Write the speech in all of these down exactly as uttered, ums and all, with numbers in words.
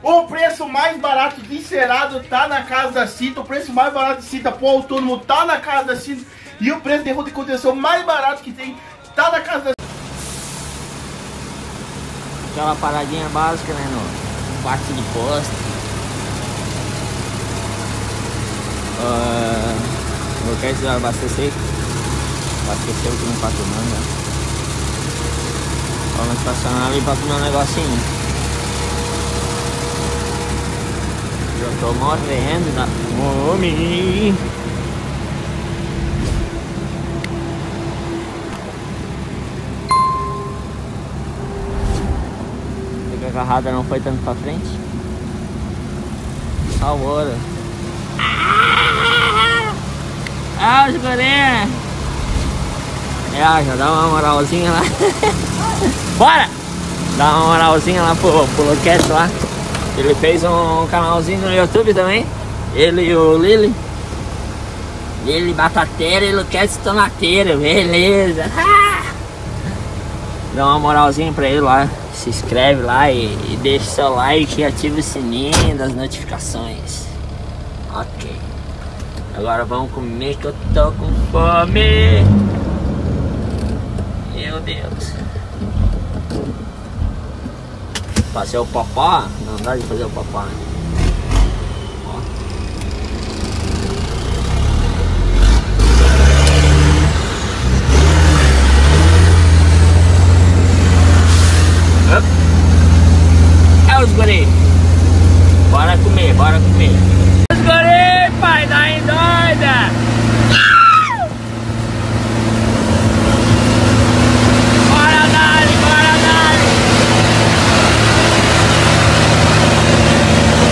O preço mais barato de encerado tá na casa da Cita. O preço mais barato de Cita pro autônomo tá na casa da Cita. E o preço de roda de contenção mais barato que tem tá na casa da Cita. Aquela paradinha básica, né, no quarto de posto. Uh, eu quero abastecer. Abasteceu aqui no Patumanga. Vamos estacionar ali pra comer um negocinho. Eu tô morrendo da fome. A agarrada não foi tanto pra frente. Só o ouro. Ah, os gorinhos. É, já dá uma moralzinha lá. Bora! Dá uma moralzinha lá pro, pro Luquete lá. Ele fez um canalzinho no YouTube também. Ele e o Lili. Lili batateira e Luquete tomateira. Beleza. Ah! Dá uma moralzinha pra ele lá. Se inscreve lá e, e deixa seu like e ativa o sininho das notificações. Ok. Agora vamos comer que eu tô com fome. Meu Deus. Fazer o popó? Não dá de fazer o popó, né? Ó. É os guri. Bora comer, bora comer. Os guri, pai, dá em doida. Bora, Dali, bora, Dali.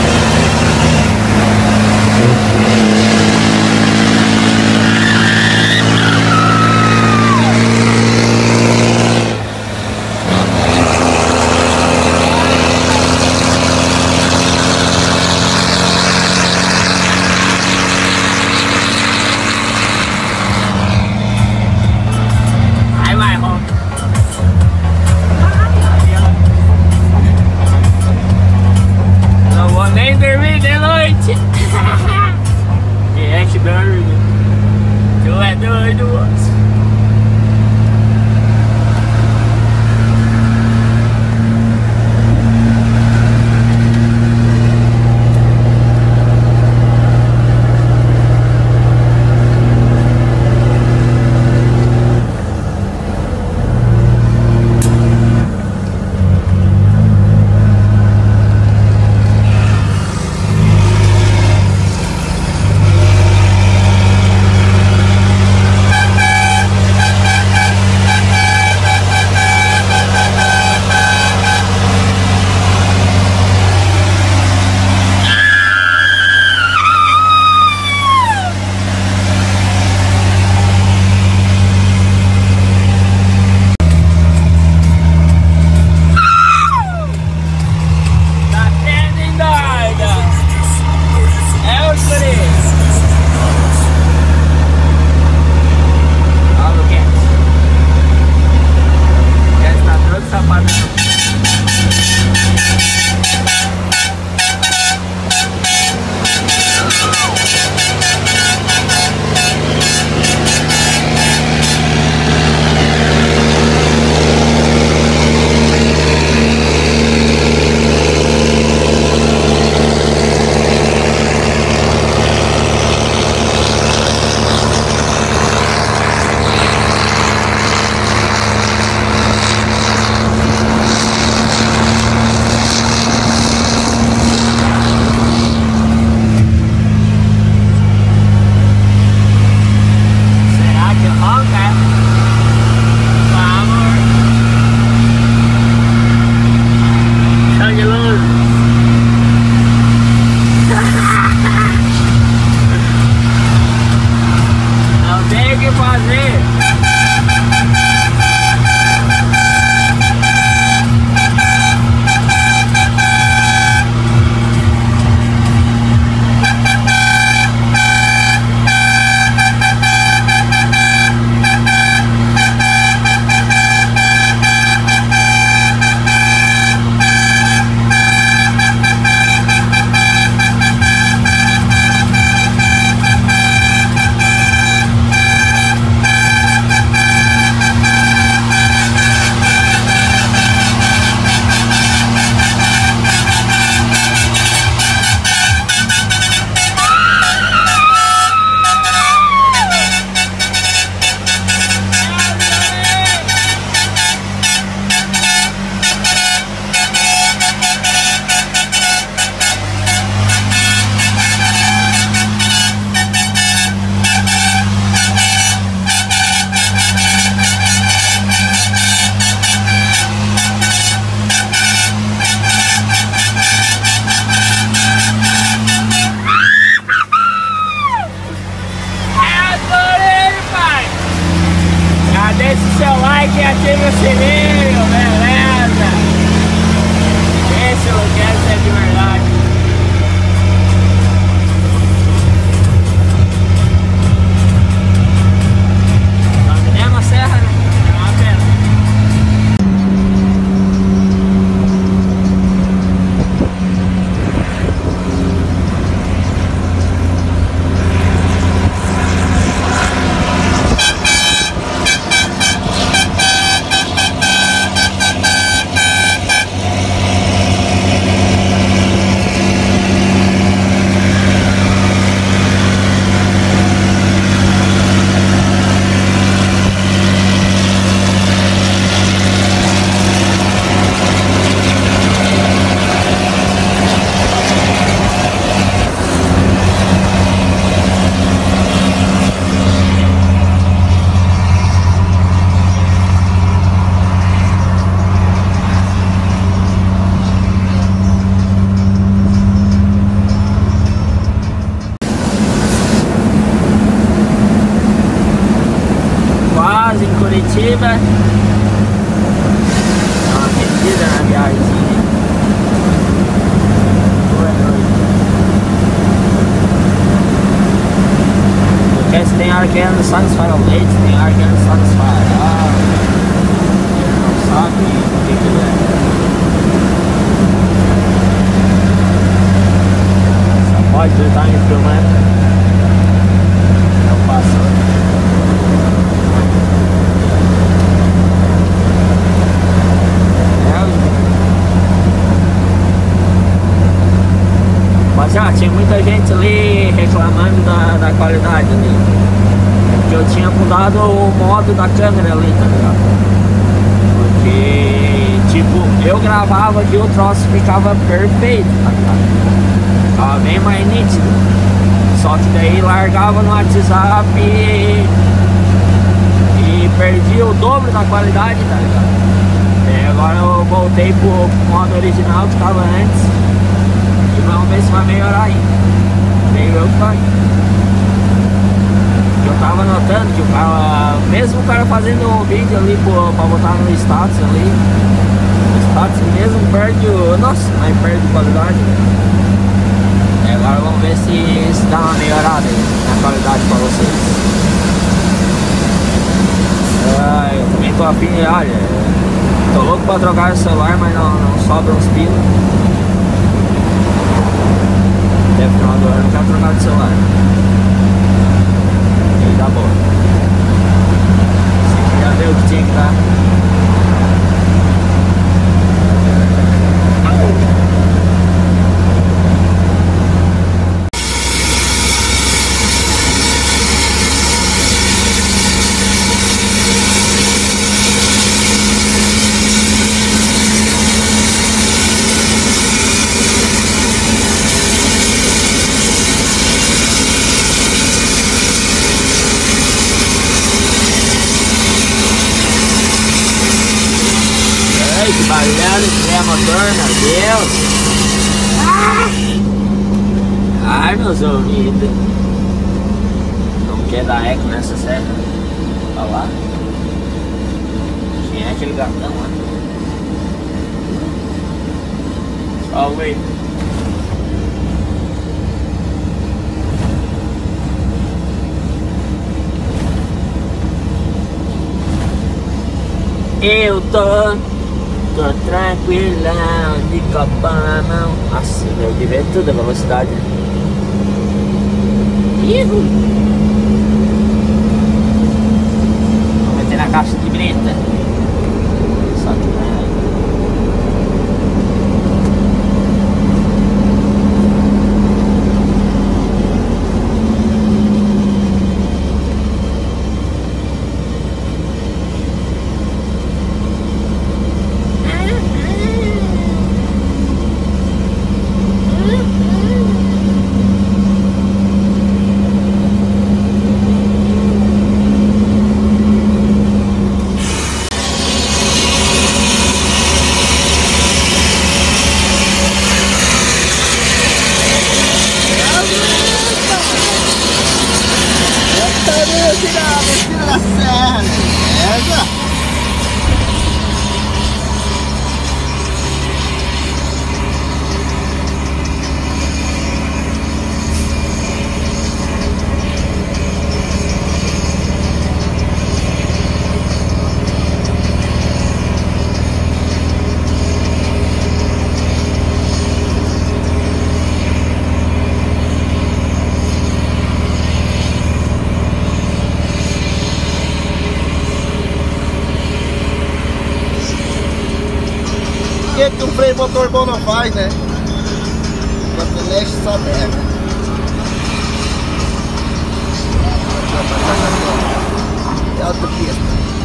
Curitiba. Dá uma medida na viagemzinha. Boa noite. Porque se tem hora que é no Satisfy ao leite, tem hora que é no Satisfy. Ah, ele não sabe o que que é. Só pode estar me filmando. Não passou. Mas já tinha muita gente ali reclamando da, da qualidade ali. Porque eu tinha mudado o modo da câmera ali, tá ligado? Porque, tipo, eu gravava que o troço ficava perfeito, tá ligado? Ficava bem mais nítido. Só que daí largava no WhatsApp e, e perdia o dobro da qualidade, tá ligado? E agora eu voltei pro modo original que estava antes. E vamos ver se vai melhorar ainda. Meio eu que vai. Eu tava notando que o cara, mesmo o cara fazendo um vídeo ali pro, pra botar no status ali, o status mesmo perde o. Nossa, mas perde qualidade. E agora vamos ver se, se dá uma melhorada aí na qualidade pra vocês. Ah, eu também tô afim de, olha, tô louco pra trocar o celular, mas não, não sobra uns pilos. Até o final do ano eu quero trocar de celular. E aí dá boa. Você já viu o que tinha que dar. Que barulhando, que é motor, meu Deus! Ai, meus ouvidos! Não quer dar eco nessa serra? Olha lá. Quem é aquele gatão lá? Só o aí. Eu tô Tô tranquilão, de copa na mão. Nossa, eu devia tudo a velocidade. Ihu. Vou meter na caixa de brita. Só que não. que que um freio motor bom não faz, né? Quando mexe só merda. É autopista.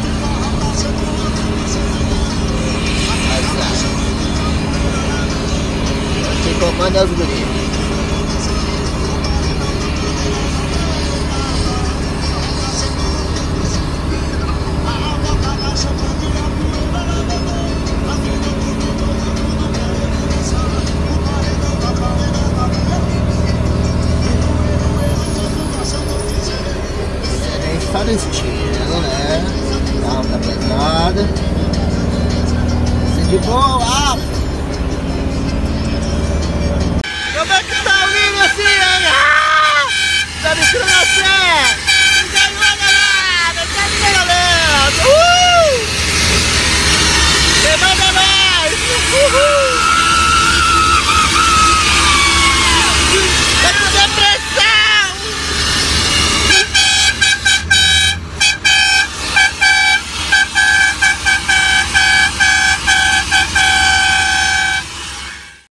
Quem comanda é os guris. Está destino, né? Não, tá bem. Você ficou, ah,